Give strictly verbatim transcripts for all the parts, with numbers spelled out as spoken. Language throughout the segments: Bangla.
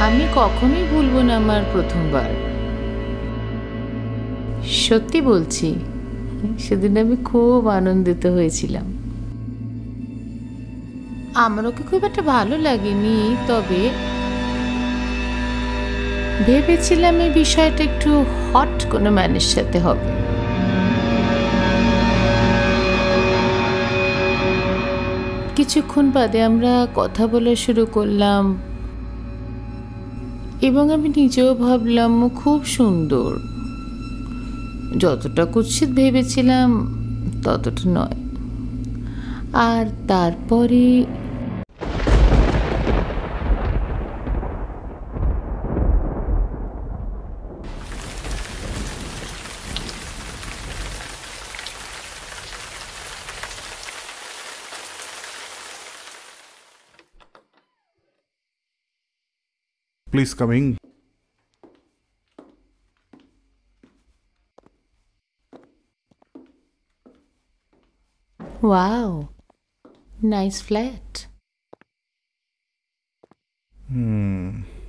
আমি কখনোই ভুলব না আমার প্রথমবার। সত্যি বলছি, সেদিন আমি খুব আনন্দিত হয়েছিলাম। আমার ওকে খুব একটা ভালো লাগেনি, তবে ভেবেছিলাম এই বিষয়টা একটু হট কোনো ম্যানের সাথে হবে। কিছুক্ষণ বাদে আমরা কথা বলা শুরু করলাম এবং আমি নিজেও ভাবলাম ও খুব সুন্দর। যতটা কুৎসিত ভেবেছিলাম ততটা নয়। আর তারপরে Please coming. wow, nice flat. Hmm.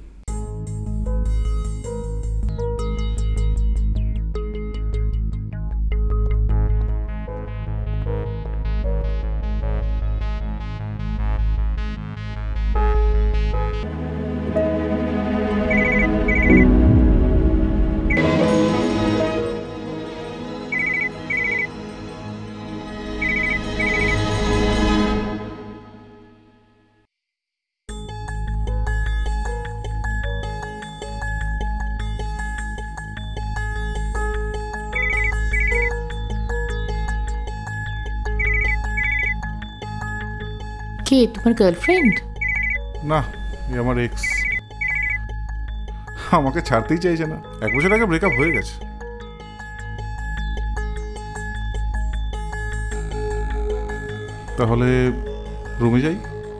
কে তোমার গার্লফ্রেন্ড? না, এ আমার এক্স। আমাকে ছাড়তেই চাইছে না। এক বছর আগে ব্রেকআপ হয়ে গেছে। তাহলে রুমে যাই।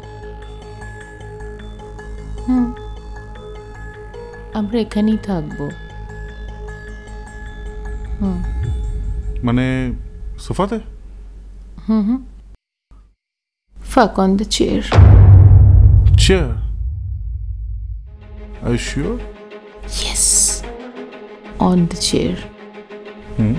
হুম, আমরা এখানেই থাকবো। হুম মানে সোফাতে? হুম হুম Fuck on the chair. Chair? Are you sure? Yes, on the chair. Hmm.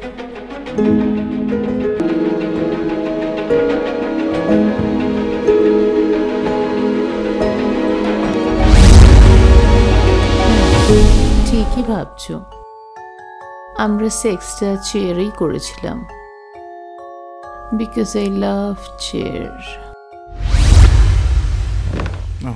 ঠিকই ভাবছো, আমরা সেক্সটা চেয়ারেই করেছিলাম। Because I love chair. Oh.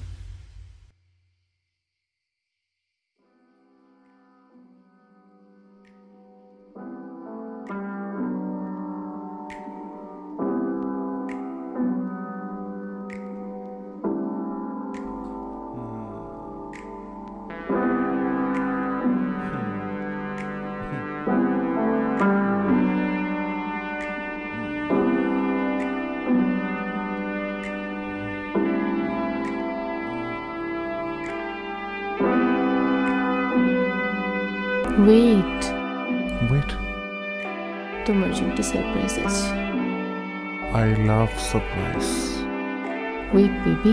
Wait. Wait. তোমার জন্য একটা সারপ্রাইজ আছে। I love surprise. Wait, baby.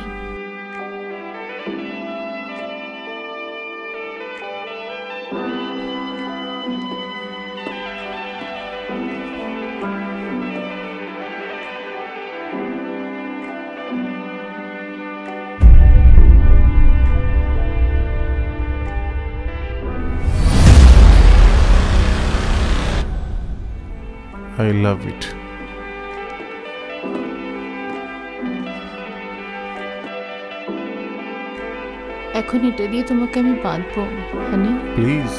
I love it. এখন এটা দিয়ে তোমাকে আমি বাঁধবো, হানি। প্লিজ।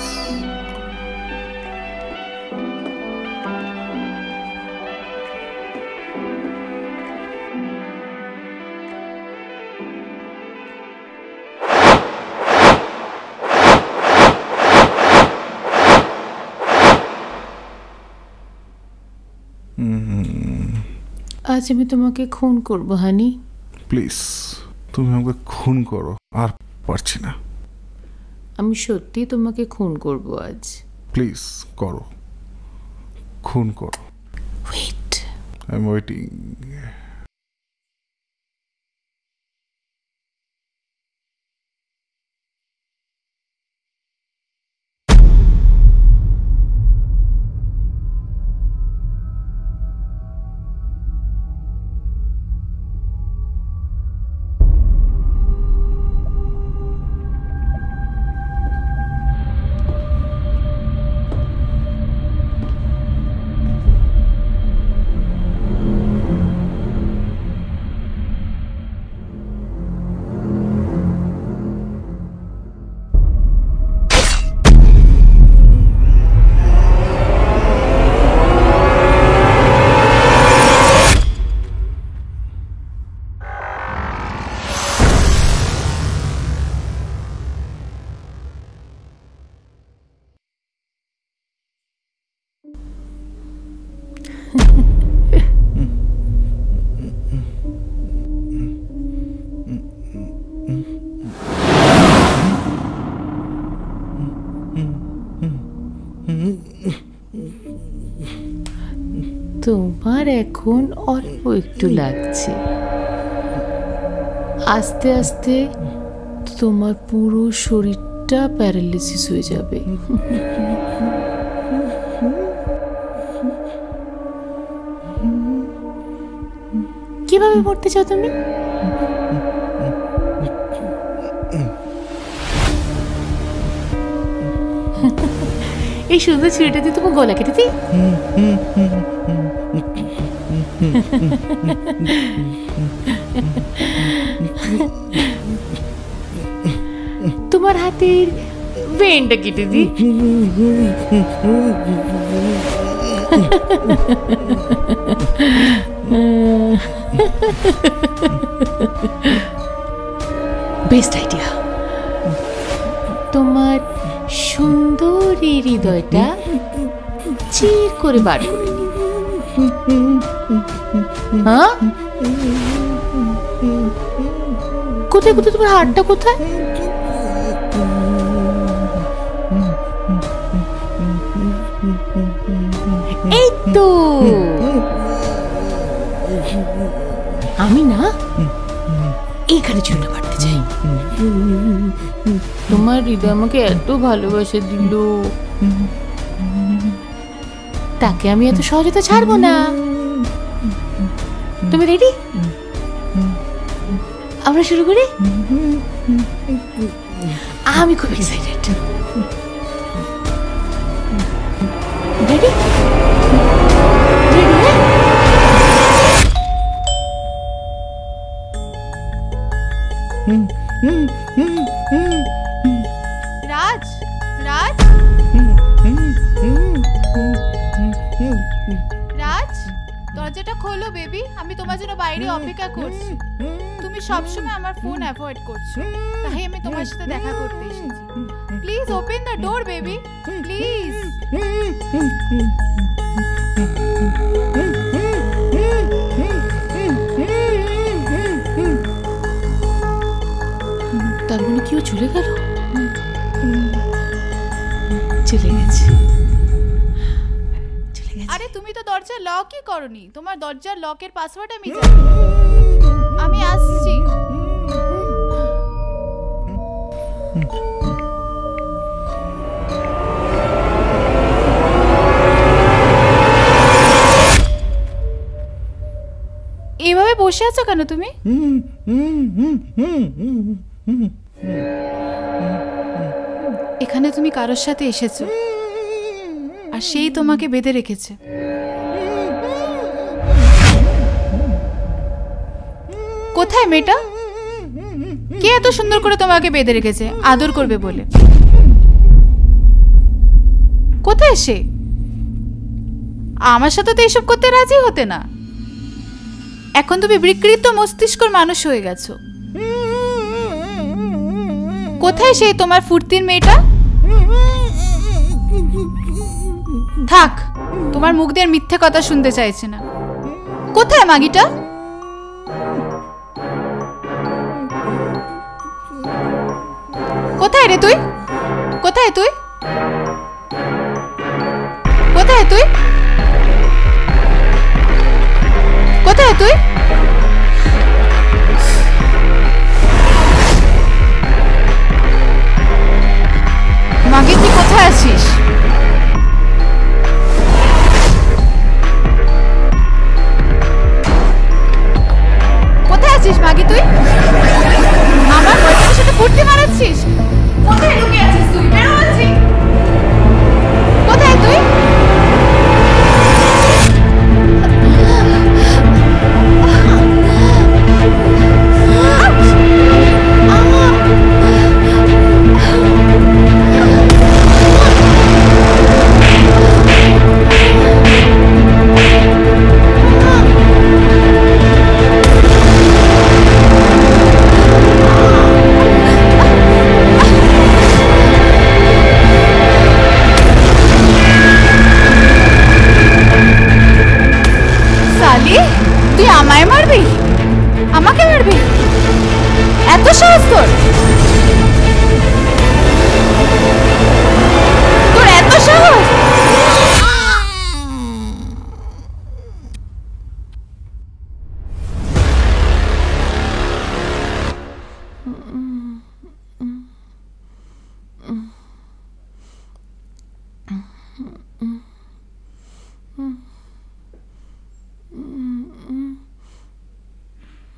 আজ আমি তোমাকে খুন করবো, হানি। প্লিজ, তুমি আমাকে খুন করো, আর পারছি না। আমি সত্যি তোমাকে খুন করবো আজ। প্লিজ করো, খুন করো। Wait, I am waiting. তোমার এখন অল্প একটু লাগছে, আস্তে আস্তে তোমার পুরো শরীরটা প্যারালিসিস হয়ে যাবে। কিভাবে মরতে চাও তুমি? এই সুন্দর ছুরিটা দিয়ে তোমার গলা কেটে দিই? তোমার হাতের ভেনটা কেটে দিই? Best idea. তোমার সুন্দর এই হৃদয়টা চির করে বার করে নি। হ্যাঁ, কোথায় কোথায় তোমার হাতটা কোথায়? এই তো। আমি না এইখানে চুলটা কাটতে চাই। তোমার হৃদয় আমাকে এত ভালোবাসা দিল, তাকে আমি এত সহজে তো ছাড়বো না। তুমি রেডি? আমরা শুরু করি। আমি খুব এক্সাইটেড। রেডি? রাজ, রাজ, রাজ, দরজাটা খোলো বেবি, আমি তোমার জন্য বাইরে অপেক্ষা করছি। তুমি সবসময় আমার ফোন অ্যাভয়েড করছো, তাই আমি তোমার সাথে দেখা করতে এসেছি। Please open the door baby, please. তার মানে কেউ চলে গেল? চলে গেছে। আরে তুমি তো দরজা লকই করনি। তোমার দরজার লকের পাসওয়ার্ড আমি জানি। আমি আসছি। এভাবে বসে আছো কেন তুমি? এখানে তুমি কারোর সাথে এসেছো, আর সেই তোমাকে বেঁধে রেখেছে। কোথায় মেয়েটা? কে এত সুন্দর করে তোমাকে বেঁধে রেখেছে আদর করবে বলে? কোথায় সে? আমার সাথে তো এসব করতে রাজি হতে না। এখন তুমি বিকৃত মস্তিষ্কর মানুষ হয়ে গেছো। কোথায় সেই তোমার ফুর্তির মেয়েটা? থাক, তোমার মুখ দিয়ে মিথ্যে কথা শুনতে চাইছে না। কোথায় মাগিটা? কোথায় রে তুই? কোথায় তুই? কোথায় তুই? কোথায় তুই? মাগি, তুই কোথায় আছিস? কোথায় আছিস মাগি তুই? আমার বয়ফ্রেন্ডের সাথে ফুর্তি মারাচ্ছিস? কোথায় লুকিয়ে আছিস তুই? বের হচ্ছি। কোথায় তুই? তুই আমায় মারবি? আমাকে মারবি? এত সাহস তোর? তোর এত সাহস?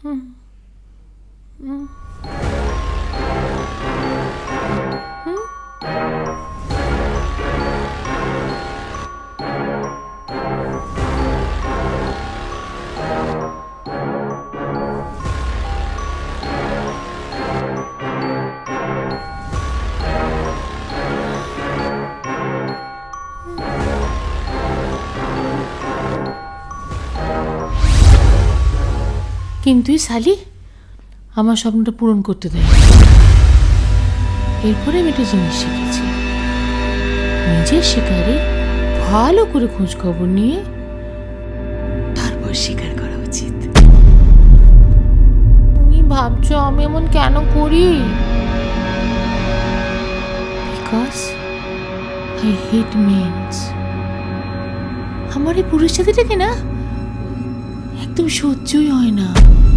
কিন্তু এই শালি আমার স্বপ্নটা পূরণ করতে দেয়। এরপরে আমি একটা জিনিস শিখেছি, নিজের শিকারে ভালো করে খোঁজ খবর নিয়ে তারপর শিকার করা উচিত। তুমি ভাবছো আমি এমন কেন করি? Because I hate mens. আমার এই পুরুষ সাথীটাকে না একদম সহ্যই হয় না।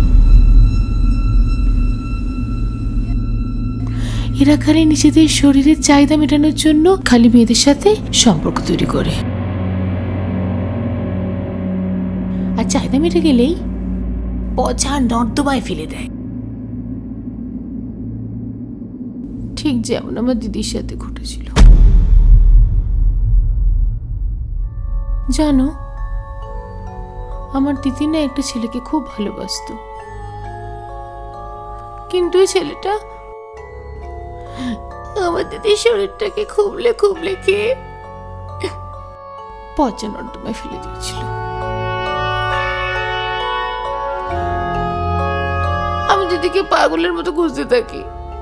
এরা খালি নিজেদের শরীরের চাহিদা মেটানোর জন্য খালি মেয়েদের সাথে সম্পর্ক তৈরি করে, আর চাহিদা মেটে গেলেই পচা নর্দমায় ফেলে দেয়। ঠিক যেমন আমার দিদির সাথে ঘটেছিল। জানো, আমার দিদি না একটা ছেলেকে খুব ভালোবাসতো, কিন্তু ওই ছেলেটা আমার দিদির শরীরটাকে খুবলে খুবলে খেয়ে পচা নর্দমায় ফেলে দিয়েছিল। আমি দিদিকে পাগলের মতো খুঁজতে থাকি,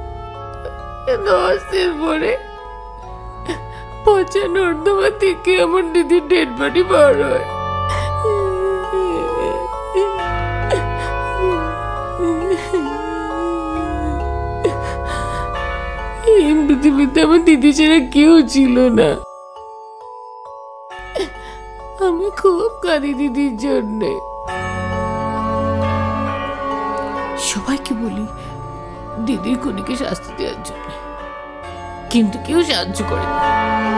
দশ দিন পরে পচা নর্দমা থেকে আমার দিদির ডেড বডি বার হয়। এই পৃথিবীতে আমার দিদি ছাড়া কেউ ছিল না। আমি খুব কাঁদি দিদির জন্যে। সবাইকে বলি দিদির খুনিকে শাস্তি দেওয়ার জন্য, কিন্তু কেউ সাহায্য করে না।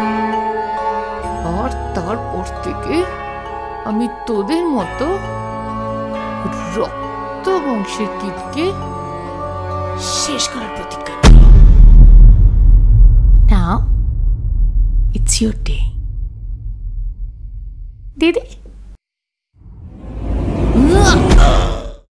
আর তারপর থেকে আমি তোদের মতো রক্ত বংশের কীটকে শেষ করার প্রতিজ্ঞা নিলাম। Now it's your day. Didi?